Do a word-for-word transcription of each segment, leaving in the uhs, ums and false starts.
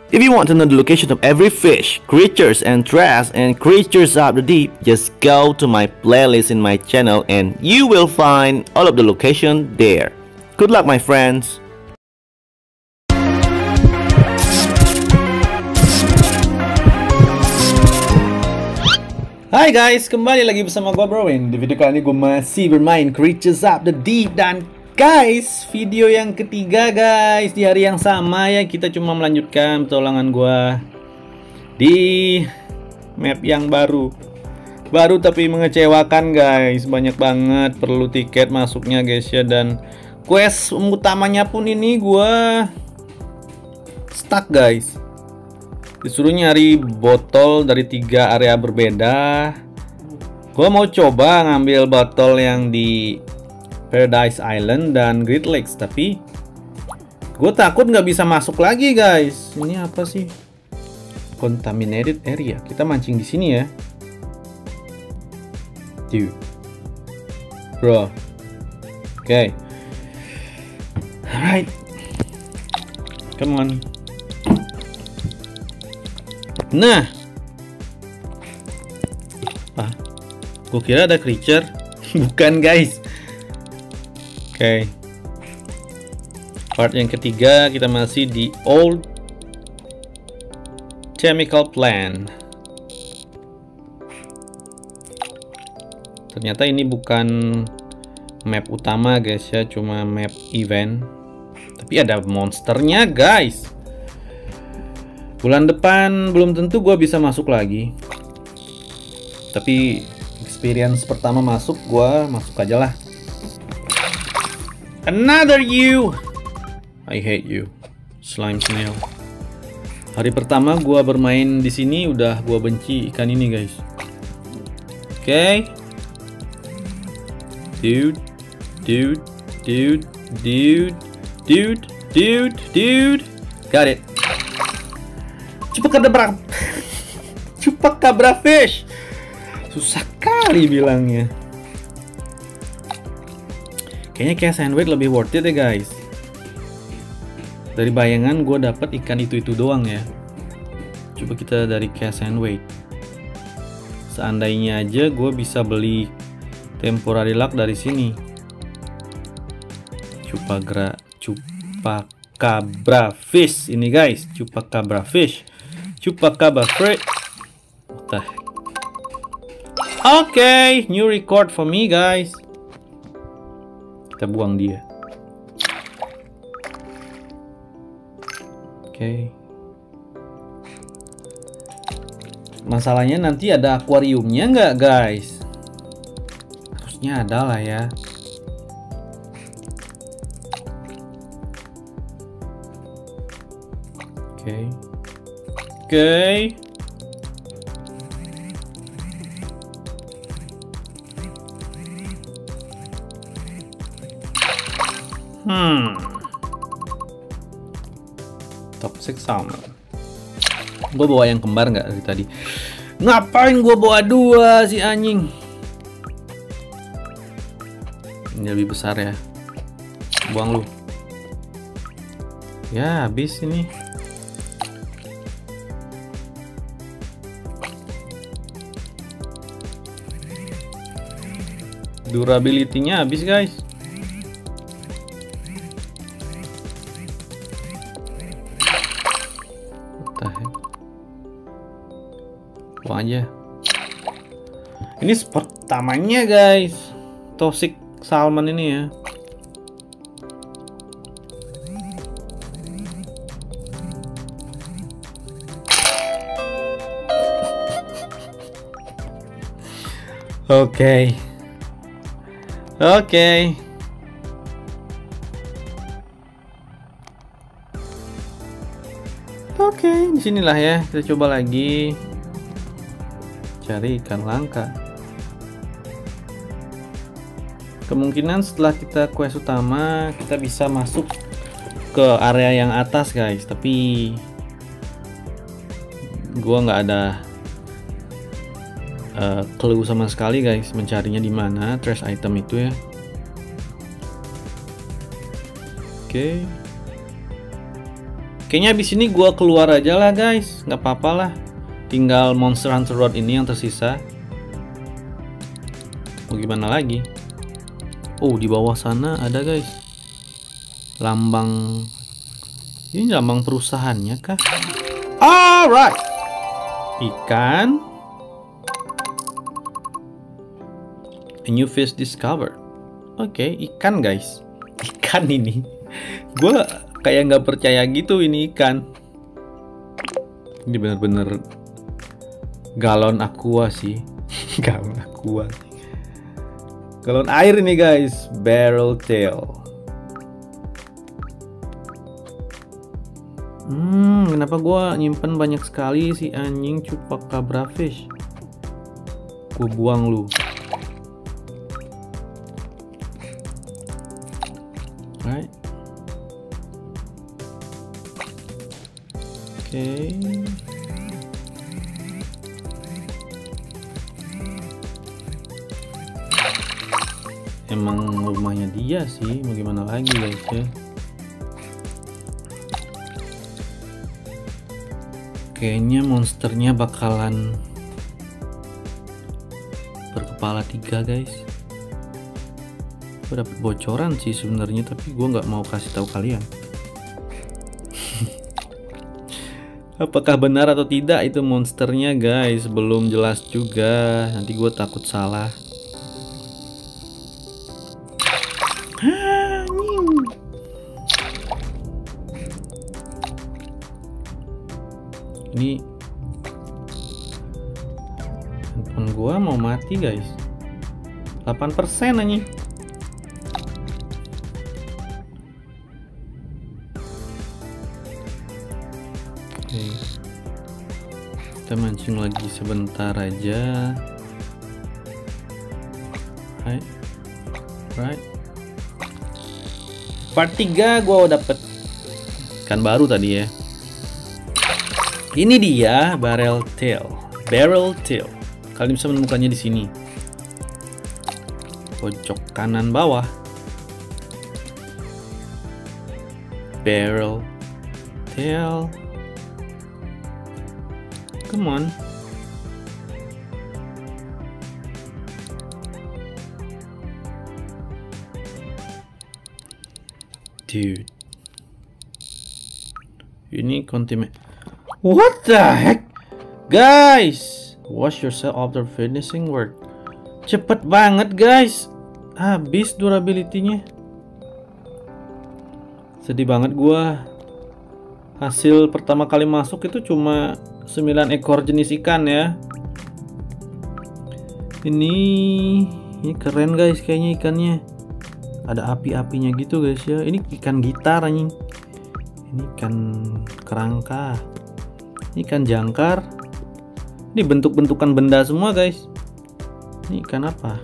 If you want to know the location of every fish, creatures and trash and creatures of the deep, just go to my playlist in my channel and you will find all of the location there. Good luck my friends. Hai guys, kembali lagi bersama gue Browin. Di video kali ini gue masih bermain Creatures of the Deep. Dan guys, video yang ketiga guys, di hari yang sama ya, kita cuma melanjutkan petualangan gue di map yang baru. Baru tapi mengecewakan guys, banyak banget perlu tiket masuknya guys ya. Dan quest utamanya pun ini gue stuck guys. Disuruh nyari botol dari tiga area berbeda. Gue mau coba ngambil botol yang di Paradise Island dan Great Lakes, tapi gue takut nggak bisa masuk lagi guys. Ini apa sih? Contaminated area. Kita mancing di sini ya. Dude, bro. Oke. Okay. Alright. Come on. Nah, ah, gue kira ada creature, bukan guys. Oke, okay. Part yang ketiga kita masih di Old Chemical Plant. Ternyata ini bukan map utama guys ya, cuma map event. Tapi ada monsternya guys. Bulan depan belum tentu gue bisa masuk lagi. Tapi experience pertama masuk, gue masuk aja lah. Another you. I hate you, slime snail. Hari pertama gue bermain di sini udah gue benci ikan ini guys. Oke, okay. Dude, dude, dude, dude, dude, dude, dude. Got it. Chupacabra, Chupacabra fish. Susah kali bilangnya. Kayaknya kayak sandwich lebih worth it ya guys. Dari bayangan gue dapet ikan itu-itu doang ya. Coba kita dari kayak sandwich. Seandainya aja gue bisa beli temporary luck dari sini. Chupacabra, Chupacabra fish ini guys. Chupacabra fish. Chupacabra fish. Oke, okay, new record for me guys. Kita buang dia. Oke. Okay. Masalahnya nanti ada akuariumnya nggak guys? Harusnya ada lah ya. Oke. Okay. Oke. Okay. Hmm. Toxic salmon. Gue bawa yang kembar nggak dari tadi? Ngapain gue bawa dua si anjing? Ini lebih besar ya. Buang lu. Ya habis ini. Durability-nya habis guys. Buang aja. Ini spot pertamanya guys. Toxic salmon ini ya. Oke. Okay. Oke. Okay. Oke, okay, disinilah ya. Kita coba lagi cari ikan langka. Kemungkinan setelah kita quest utama kita bisa masuk ke area yang atas guys. Tapi gua nggak ada uh, clue sama sekali guys mencarinya di mana trash item itu ya. Oke. Okay. Kayaknya abis ini gua keluar aja lah guys, nggak apa-apa lah. Tinggal Monster Hunter Road ini yang tersisa. Mau gimana lagi? Oh, di bawah sana ada guys, lambang. Ini lambang perusahaannya kah? Alright, ikan. A new fish discovered. Oke, okay, ikan guys. Ikan ini. Gue kayak nggak percaya gitu ini ikan. Ini bener-bener galon aqua sih. Galon aqua. Galon air ini guys. Barrel tail. Hmm, kenapa gua nyimpen banyak sekali si anjing chupacabra fish? Gua buang lu. Right. Oke. Okay. Emang rumahnya dia sih, mau gimana lagi guys ya. Kayaknya monsternya bakalan berkepala tiga guys. Gue dapet bocoran sih sebenarnya, tapi gue nggak mau kasih tahu kalian. Apakah benar atau tidak itu monsternya guys? Belum jelas juga. Nanti gue takut salah. Ini handphone gua mau mati guys. delapan persen aja. Oke. Kita mancing lagi sebentar aja. Hai. Right. Part tiga gua dapet ikan baru tadi ya. Ini dia barrel tail. Barrel tail. Kalian bisa menemukannya di sini. Pojok kanan bawah. Barrel tail. Come on. Dude. Ini kontimen. What the heck? Guys, wash yourself after finishing work. Cepet banget guys. Habis durability-nya. Sedih banget gua. Hasil pertama kali masuk itu cuma sembilan ekor jenis ikan ya. Ini ini keren guys kayaknya ikannya. Ada api-apinya gitu guys ya. Ini ikan gitar anjing. Ini ikan kerangka. Ikan jangkar. Ini bentuk-bentukan benda semua guys. Ini ikan apa?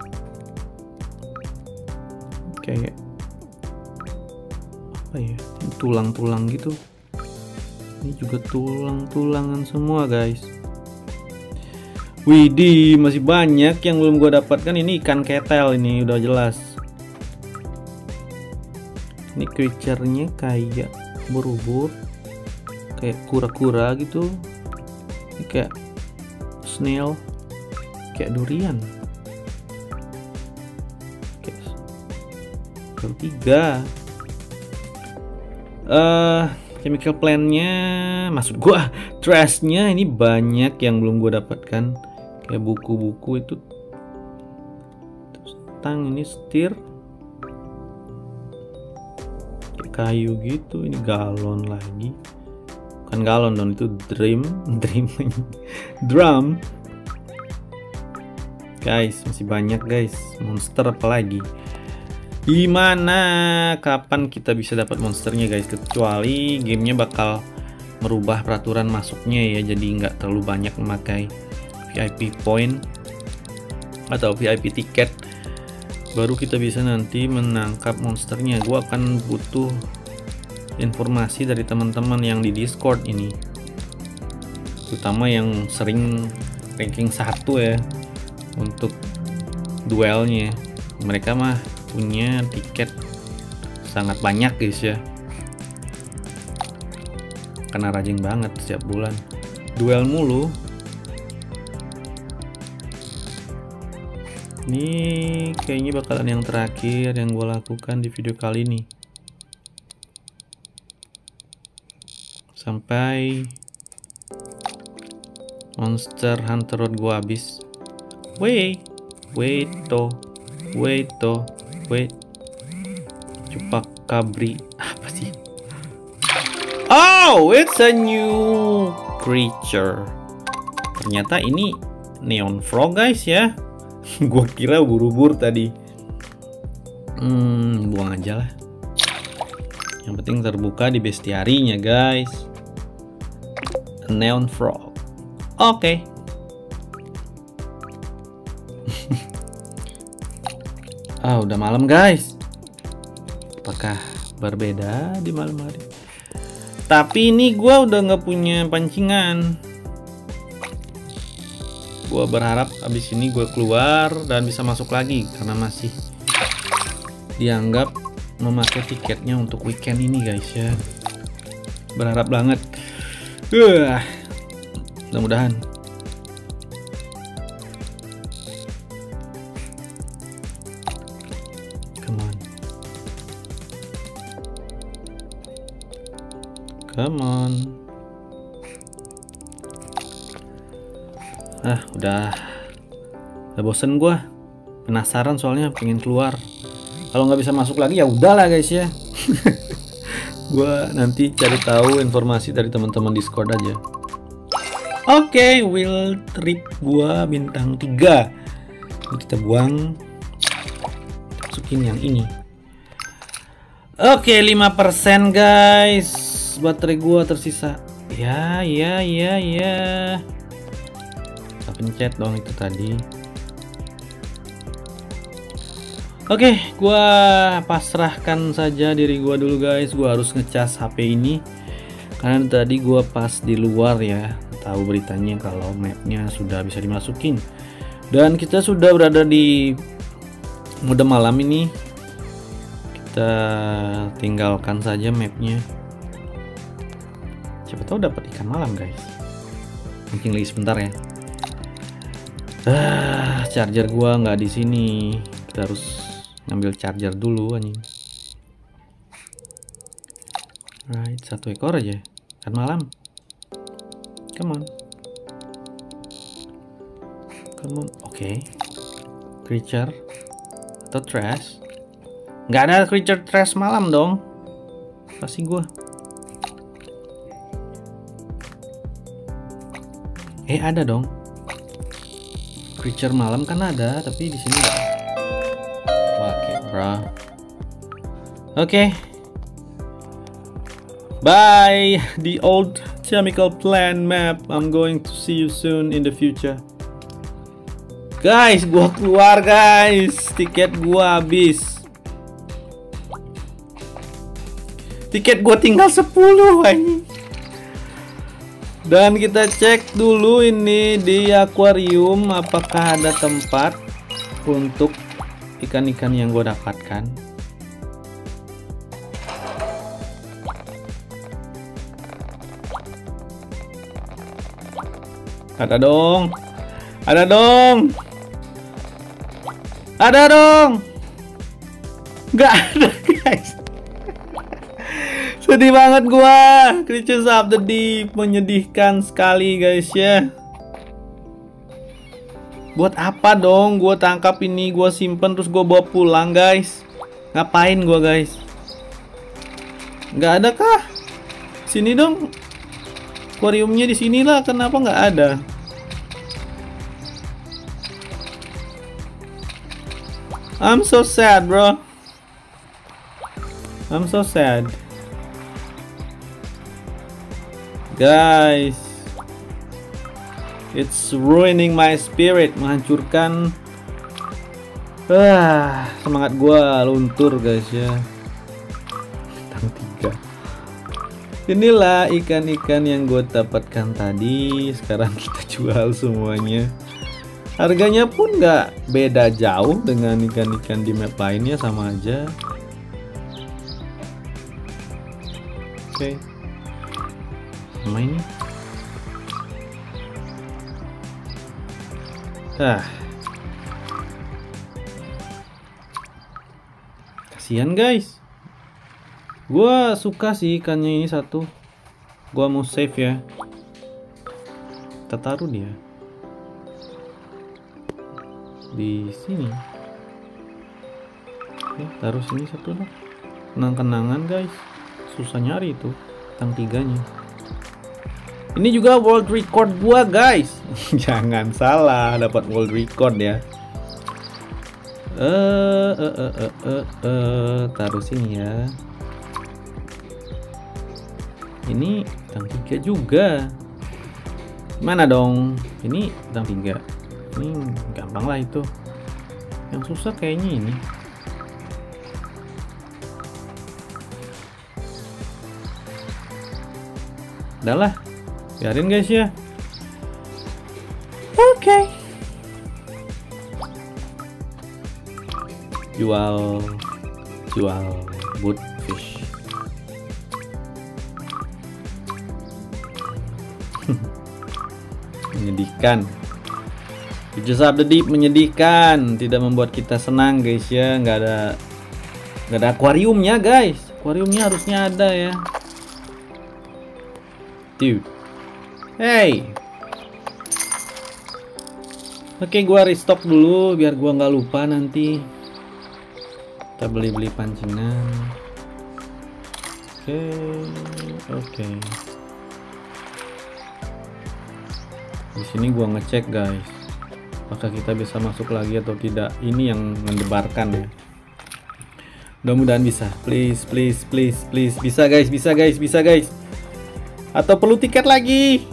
Kayak apa ya? Tulang-tulang gitu. Ini juga tulang-tulangan semua guys. Widih, masih banyak yang belum gue dapatkan. Ini ikan ketel, ini udah jelas. Ini creature-nya kayak berubur, kayak kura-kura gitu. Ini kayak snail, kayak durian. Kayak tiga. Uh, chemical plant-nya, maksud gua trash-nya ini banyak yang belum gua dapatkan. Kayak buku-buku itu. Terus tang ini setir. Kayak kayu gitu. Ini galon lagi. Bukan galon dong, itu dream, dream, drum. Guys, masih banyak guys. Monster apalagi. Gimana? Kapan kita bisa dapat monsternya guys? Kecuali gamenya bakal merubah peraturan masuknya ya. Jadi nggak terlalu banyak memakai V I P point atau V I P tiket. Baru kita bisa nanti menangkap monsternya. Gua akan butuh informasi dari teman-teman yang di Discord ini, terutama yang sering ranking satu ya untuk duelnya. Mereka mah punya tiket sangat banyak guys ya. kena rajing banget setiap bulan. Duel mulu. Ini kayaknya bakalan yang terakhir yang gue lakukan di video kali ini. Sampai Monster Hunter Road gue habis. Wait, wait to, wait to, wait. Chupacabra apa sih? Oh, it's a new creature. Ternyata ini Neon Frog guys ya. Gua kira ubur-ubur tadi. Hmm, buang aja lah. Yang penting terbuka di bestiarinya guys. A Neon Frog. Oke. Okay. Ah, udah malam guys. Apakah berbeda di malam hari? Tapi ini gua udah nggak punya pancingan. Gua berharap abis ini gue keluar dan bisa masuk lagi karena masih dianggap memakai tiketnya untuk weekend ini guys ya. Berharap banget. Uh, mudah-mudahan. Come on. Come on. Ah, udah, udah bosen gue, penasaran soalnya pengen keluar. Kalau nggak bisa masuk lagi ya udahlah guys ya. Gue nanti cari tahu informasi dari teman-teman Discord aja. Oke, okay, wheel trip gue bintang tiga. Ini kita buang, masukin yang ini. Oke, okay, lima persen guys, baterai gue tersisa. Ya, ya, ya, ya. Pencet dong itu tadi. Oke, gua pasrahkan saja diri gua dulu guys. Gua harus ngecas H P ini karena tadi gua pas di luar ya, tahu beritanya kalau mapnya sudah bisa dimasukin dan kita sudah berada di mode malam ini. Kita tinggalkan saja mapnya. Siapa tahu dapat ikan malam guys. Mungkin lagi sebentar ya. Ah, charger gua nggak di sini. Kita harus ngambil charger dulu anjing. Right, satu ekor aja. Kan malam. Come on. Come on. Oke. Okay. Creature atau trash? Nggak ada creature trash malam dong. Pasti gua. Eh, ada dong. Creature malam kan ada, tapi di sini enggak. Oke, bro. Oke. Bye, the old chemical plant map. I'm going to see you soon in the future. Guys, gua keluar guys. Tiket gua habis. Tiket gua tinggal sepuluh anjing. Dan kita cek dulu ini di akuarium apakah ada tempat untuk ikan-ikan yang gue dapatkan. Ada dong. Ada dong. Ada dong. Nggak ada guys. Sedih banget gua. Creatures of the Deep menyedihkan sekali guys ya. Buat apa dong gua tangkap ini, gua simpen terus gua bawa pulang guys? Ngapain gua guys? Nggak ada kah? Sini dong. Akuariumnya di sinilah. Kenapa nggak ada? I'm so sad bro. I'm so sad. Guys, it's ruining my spirit, menghancurkan ah, semangat gua luntur guys ya. Bintang tiga. Inilah ikan-ikan yang gue dapatkan tadi. Sekarang kita jual semuanya. Harganya pun nggak beda jauh dengan ikan-ikan di map lainnya, sama aja. Oke. Okay. Sama ini. Ah. Kasihan guys. Gua suka sih ikannya ini satu. Gua mau save ya. Kita taruh dia di sini. Oke, taruh sini satu lah. Kenang-kenangan guys. Susah nyari itu tang tiganya. Ini juga world record gua guys. Jangan salah, dapat world record ya. Eh, eh, eh, eh, eh, eh, taruh sini ya. Ini tang tiga juga. Mana dong? Ini tang tiga. Ini gampang lah itu. Yang susah kayaknya ini. Udah lah, biarin guys ya. Oke. Okay. Jual, jual woodfish. Menyedihkan. Creatures of the Deep menyedihkan, tidak membuat kita senang guys ya. Nggak ada, nggak ada akuariumnya guys. Akuariumnya harusnya ada ya. Dude, hey. Oke, gua restock dulu biar gua nggak lupa nanti. Kita beli-beli pancingan. Oke, oke. Di sini gua ngecek guys, apakah kita bisa masuk lagi atau tidak. Ini yang mendebarkan ya. Mudah-mudahan bisa. Please, please, please, please. Bisa guys, bisa guys, bisa guys. Atau perlu tiket lagi?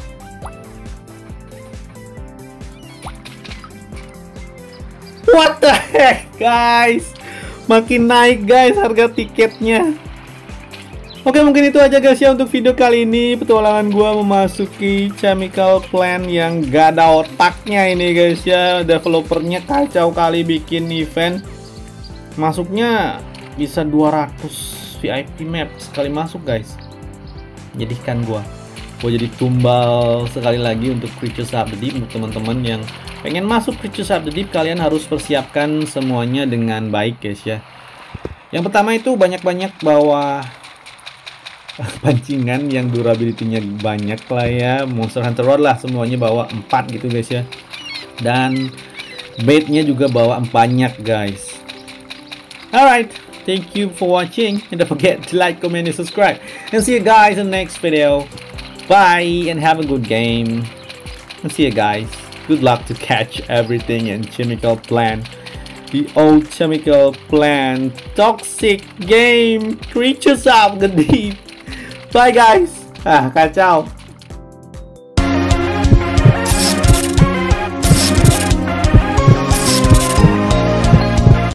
What the heck guys? Makin naik guys harga tiketnya. Oke, mungkin itu aja guys ya untuk video kali ini. Petualangan gua memasuki Chemical Plant yang gak ada otaknya ini guys ya. Developernya kacau kali bikin event. Masuknya bisa dua ratus V I P map sekali masuk guys. Menyedihkan gua. Gua jadi tumbal sekali lagi untuk Creatures of the Deep. Untuk teman-teman yang pengen masuk Creatures of the Deep, kalian harus persiapkan semuanya dengan baik guys ya. Yang pertama itu banyak-banyak bawa pancingan yang durability-nya banyak lah ya. Monster Hunter World lah semuanya bawa empat gitu guys ya. Dan baitnya juga bawa banyak guys. Alright, thank you for watching. And don't forget to like, comment, and subscribe. And see you guys in the next video. Bye and have a good game. And see you guys. Good luck to catch everything in Chemical Plant. The old Chemical Plant toxic game. Creatures of the Deep. Bye guys. Ah, kacau.